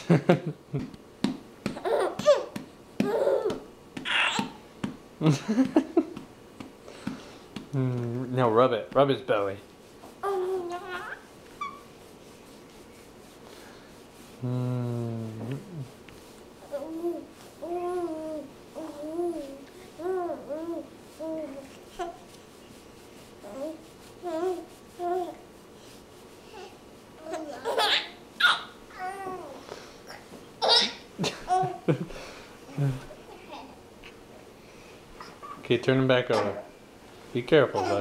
Now rub it. Rub his belly. Okay, turn him back over. Be careful, bud.